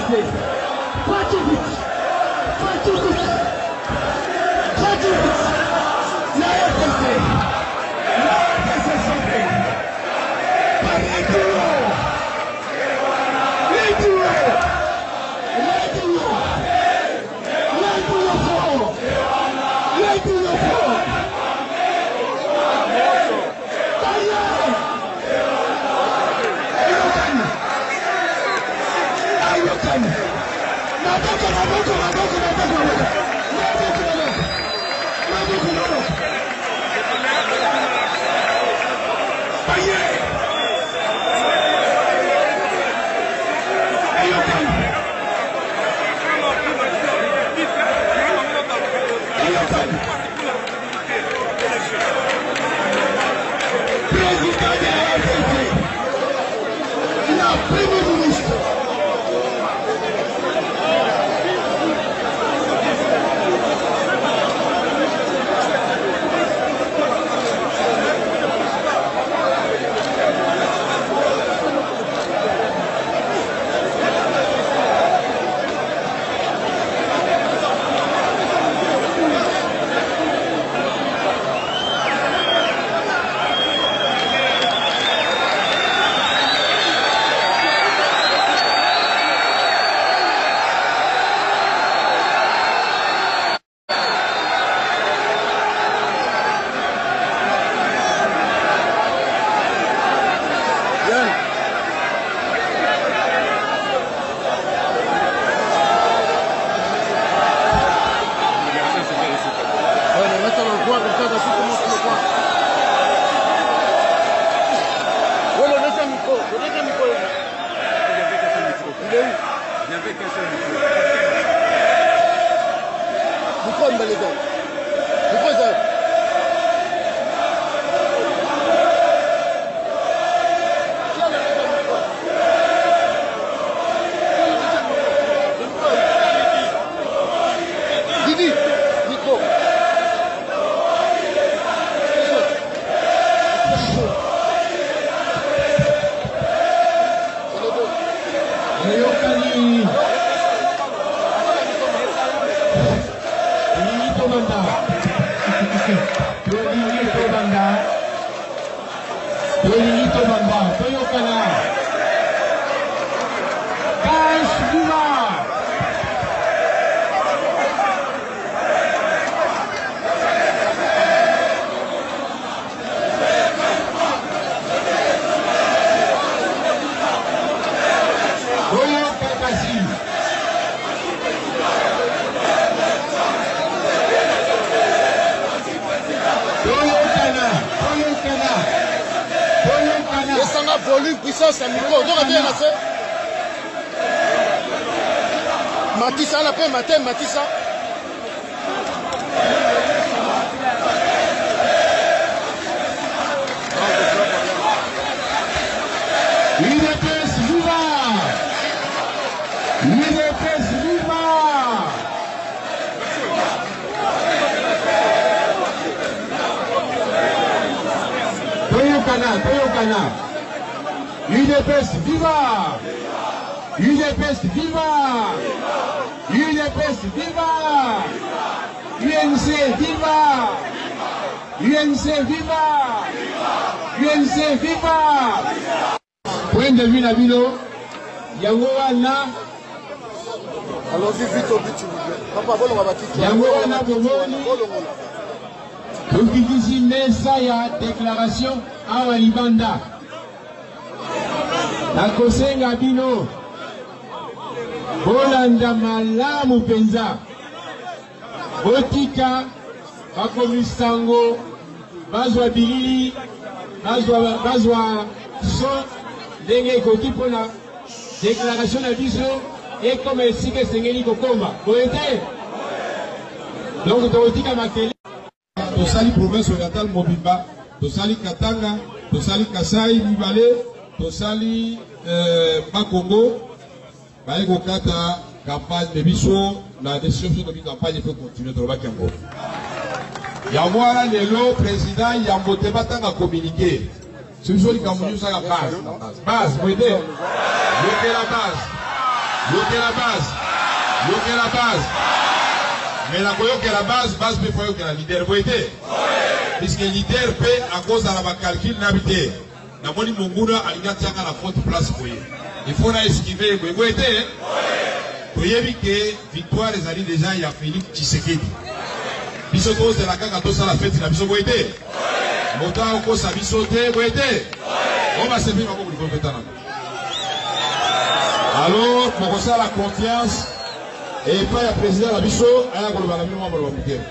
Volume, puissance, à micro. Donc, on va Matissa, la paix, matin, Matissa. UDPS viva! UDPS viva! Toyokana. UDPS viva! UDPS viva! UDPS viva! UNC viva! UNC viva! UNC viva! Point de vue Nabilo, yango wana. Allons-y vite au but, papa, bon, on va battre. Yango wana bomoni. Tukikisi mesa ya déclaration awa libanda. Nakosenga bino. Bolanda malamu penza. Botika bakomisango bazwa bilili bazwa son ndenge ekoki mpona déclaration na biso ekoma esika esengeli kokoma boye te donc tokotika makele tosali province orientale mobimba tosali Katanga tosali Kasai mibale tosali Bakongo baye kokata campagne de biso na décision de campagne peut continuer tolobaki yango yango wana lelo président Yambo te batanga communiqué si vous voulez que vous ayez la base, vous aidez, mettez la base. Yoke la base. Yoke la base. Mais la koyoke la base peut faire que la leader peut être. Puisque le leader peut, à cause de la calcul n'habiter. La moni monguna a une attaque à la faute place pour y. Il faut la esquiver. Vous voyez, vous avez que victoire les alliés déjà, il y a Félix Tshisekedi. Bisoto c'est la caca tout ça la fête, la biso vous voyez. Mota au cause à bisoté, vous voyez. On va se faire ma beaucoup de compétence. Alors, pour ça la confiance. Et pas le président de la Bisso, il y a un peu de monde qui est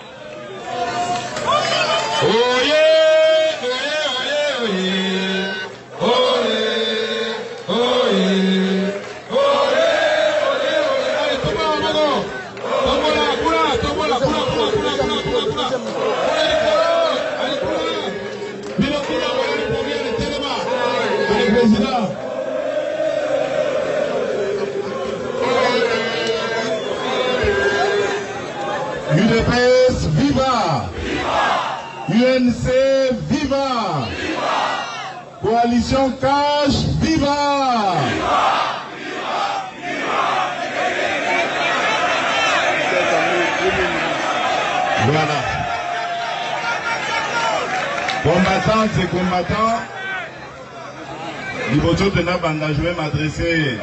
UDPS, viva! UNC, viva! Coalition Cash, viva! Voilà. Combattantes et combattants, je vais m'adresser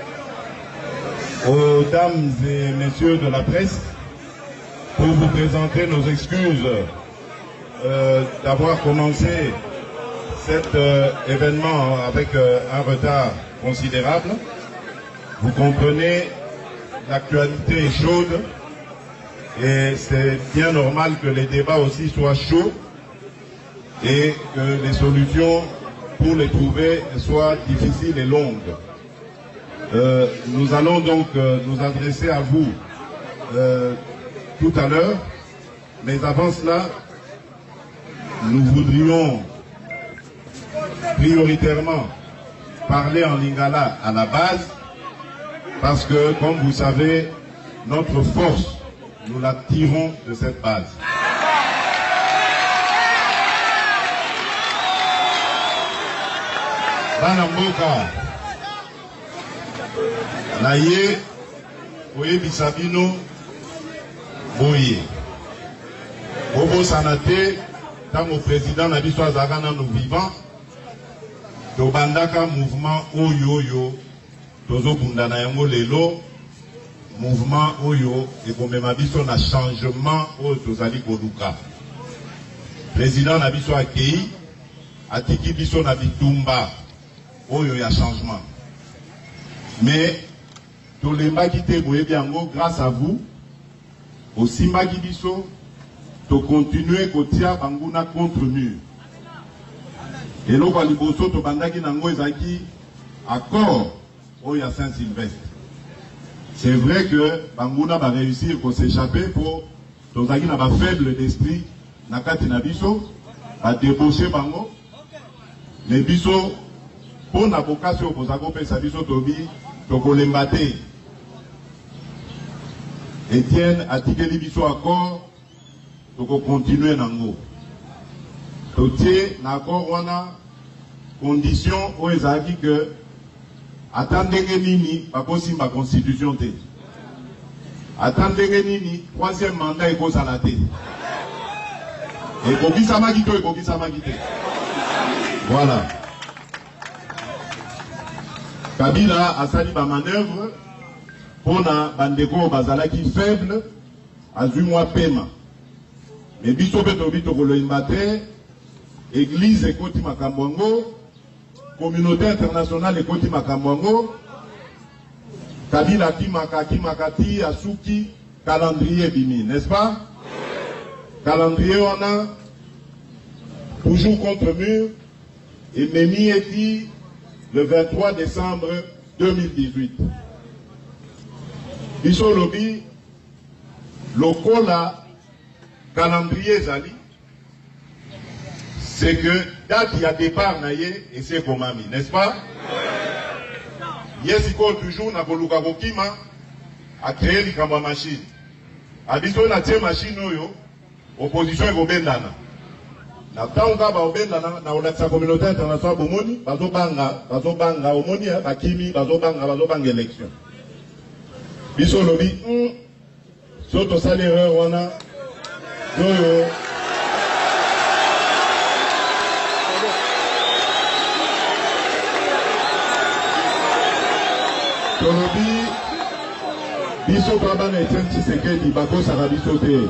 aux dames et messieurs de la presse pour vous présenter nos excuses d'avoir commencé cet événement avec un retard considérable. Vous comprenez, l'actualité est chaude et c'est bien normal que les débats aussi soient chauds et que les solutions pour les trouver soient difficiles et longues. Nous allons donc nous adresser à vous tout à l'heure, mais avant cela, nous voudrions prioritairement parler en lingala à la base, parce que, comme vous savez, notre force, nous la tirons de cette base. Banamboka, Naye, Oye Bisabino, Boye. Bobo Sanate, tant au président Nabiso Azagana nous vivants, Tobandaka mouvement Oyo, Tozo Bundana Yango Lelo, mouvement Oyo, et comme Mabiso na changement au Tozali Koduka. Président Nabiso Akei, Atiki Biso Nabitumba, Oyo ya changement. Mais, tous les Magité Boyebiango, grâce à vous, aussi Magibiso, to continuer kotia banguna contre mur. Et l'eau baliboso to bandaki nango ezaki accord au ya Saint-Sylvestre. C'est vrai que banguna va réussir pour s'échapper pour tozaki na ba faible d'esprit na kati na biso ba débaucher bango. Mais biso pour na vocation pour ça pesa biso tobi to kolembate. Etienne a tiré biso accord. Donc on continue nango. Totier n'accord on a condition où ils ont dit que attendez nini pas possible ma constitution té. Attendez nini troisième mandat est cause à la té. Et Kobisa Magito et Kobisa Magité. Voilà. Kabila a sali ma manœuvre pour na bandeko bazala qui faible à 8 mois paiement. Mais biso beto bito koloimbate, église ekoti makambwango, communauté internationale ekoti makambwango, Kabila kimakati asuki calendrier bimi, n'est-ce pas? Calendrier on a toujours contre mur et Memi est dit le 23 décembre 2018. Biso lobi lokola calendrier Zali, c'est que date il y a départ naïe et c'est comme ami, n'est-ce pas? Yes, il toujours na koluka kokima a créé les machine. Abiso na tie machine oyo opposition est bendana. Na tanga ba bendana na la communauté internationale bomoni bazobanga omoni bakimi bazobanga élection. Biso lobi, soto sali erreur wana, yoyo. Tolobi, biso baba na Etienne Tshisekedi, bako sara biso te.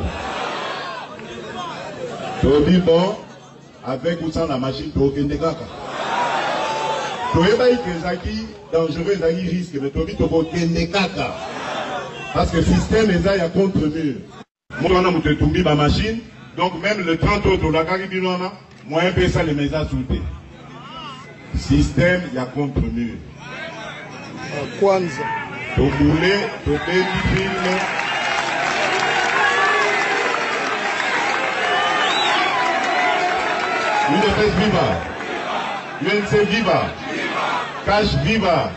Tolobi bon, avec ou sans la machine, tokende kaka. Toyeba ikezaki dangereux, ezaki risque, mais tolobi tokende kaka. Parce que le système est là, il y a contre-mur. Moi, on a monté ma machine, donc même le 30 autres, la caribinoana, moi, un peu ça, les messages sautés. Système, il y a contre-mur. Kwanza. To boulé, to baby film. UNFS viva. UNC viva. Cash viva.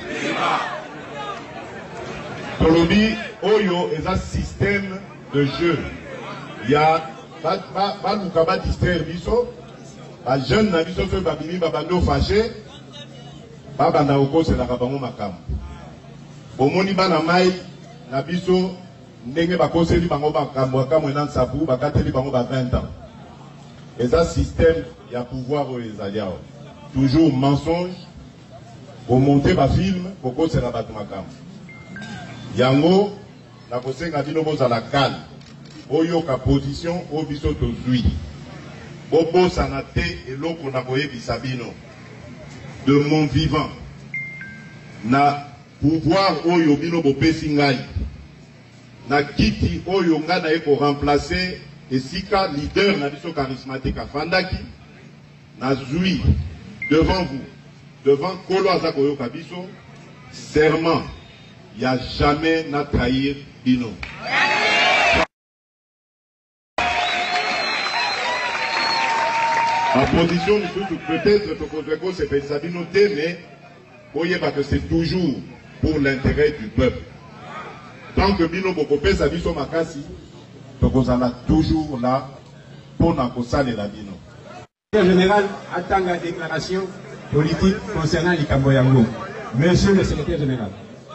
Tolobi, Oyo est un système de jeu. Il y a pas Lukaba distraire biso, pas jeune na biso fait babini babando fâché, pas bandaoko c'est la kabango makam. Bomoni bana mai na biso ndenge bakoseli bango bakambo akamwe na sabu bakateli bango ba 20 ans. Et un système il y a pouvoir aux aliados. Toujours mensonge, pour monter ba film, pour c'est la batu makam. Yango na kosenga bino bozala kal oyo ka position o biso tozui bobo sanate eloko na koyebisa bino de mon vivant na pouvoir oyo bino bopesi ngai na kiti oyo nga na eko remplacer esika leader na biso charismatique afandaki na zui devant vous devant kolo aza koyoka biso serment. Il n'y a jamais n'a trahir Bino. Ma position, peut-être que c'est Sabino mais voyez que c'est toujours pour l'intérêt du peuple. Tant que Bino Bokopé Sabiso Makasi, on est toujours là pour n'accosser la Bino. Le général attend la déclaration politique concernant les Kamboyango. Monsieur le secrétaire général.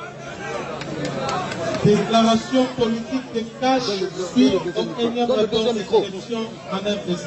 Déclaration politique de cash suite au énième rapport de sélection en RDC.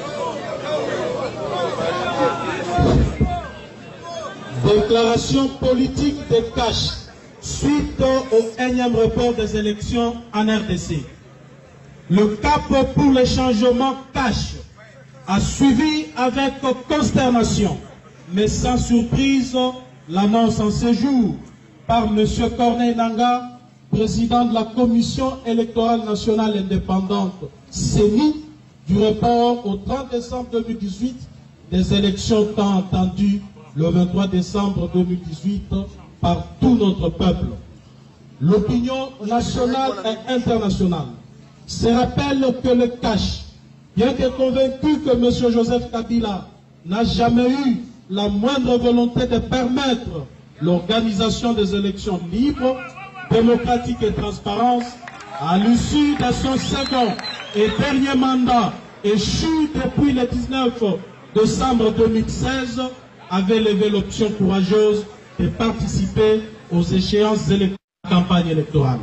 Déclaration politique de cash suite au énième report des élections en RDC. Le cap pour les changements cash a suivi avec consternation, mais sans surprise, l'annonce en séjour par M. Corneille Nangaa, président de la Commission électorale nationale indépendante, CENI, du report au 30 décembre 2018 des élections tant attendues le 23 décembre 2018 par tout notre peuple. L'opinion nationale et internationale se rappelle que le cash, bien que convaincu que M. Joseph Kabila n'a jamais eu la moindre volonté de permettre l'organisation des élections libres, démocratique et transparence, à l'issue de son second et dernier mandat échu depuis le 19 décembre 2016, avait levé l'option courageuse de participer aux échéances de la campagne électorale.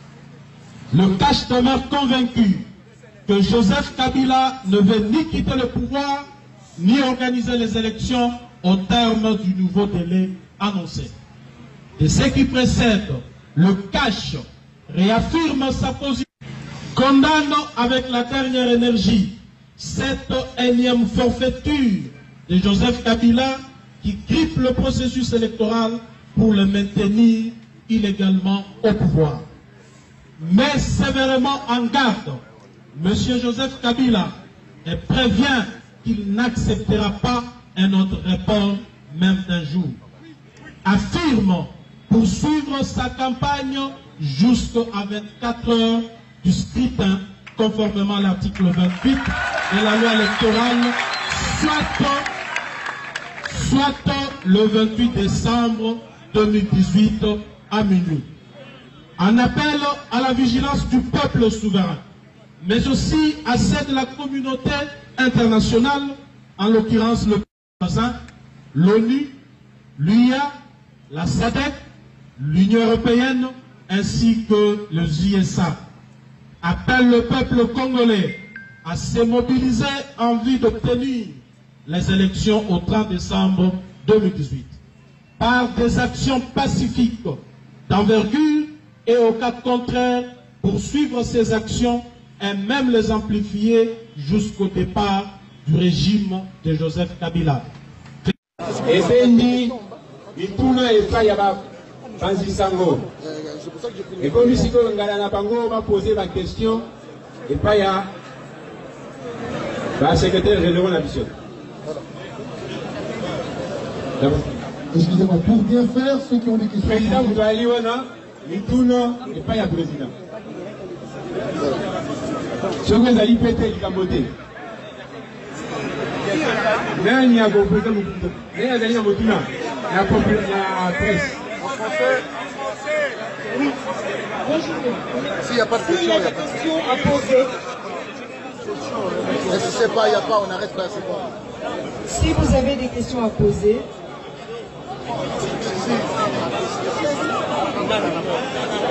Le cash demeure convaincu que Joseph Kabila ne veut ni quitter le pouvoir, ni organiser les élections au terme du nouveau délai annoncé. Et ce qui précède, le cash réaffirme sa position, condamne avec la dernière énergie cette énième forfaiture de Joseph Kabila qui grippe le processus électoral pour le maintenir illégalement au pouvoir. Mais sévèrement en garde, M. Joseph Kabila et prévient qu'il n'acceptera pas un autre report, même d'un jour. Affirme poursuivre sa campagne jusqu'à 24 heures du scrutin, conformément à l'article 28 de la loi électorale, soit le 28 décembre 2018 à minuit. En appel à la vigilance du peuple souverain, mais aussi à celle de la communauté internationale, en l'occurrence le voisin, l'ONU, l'UIA, la SADC, l'Union européenne, ainsi que les USA appellent le peuple congolais à se mobiliser en vue d'obtenir les élections au 30 décembre 2018 par des actions pacifiques d'envergure et au cas contraire poursuivre ces actions et même les amplifier jusqu'au départ du régime de Joseph Kabila. Ebendi ituna epa ya Banzisango. Et comme ici que Ngala Bango va poser la question epa ya secrétaire général de la mission. Excusez-moi, pour bien faire, ceux qui ont des questions. Président Boudaliwana, ituna epa ya président. Ce que vous allez péter du Cambodia. Nani a compris Nani a gagné Motuna la presse. En français. Oui. S'il n'y a pas de question, il n'y a pas de question à poser. Et si c'est pas, il n'y a pas, on arrête là, c'est bon. Si vous avez des questions à poser.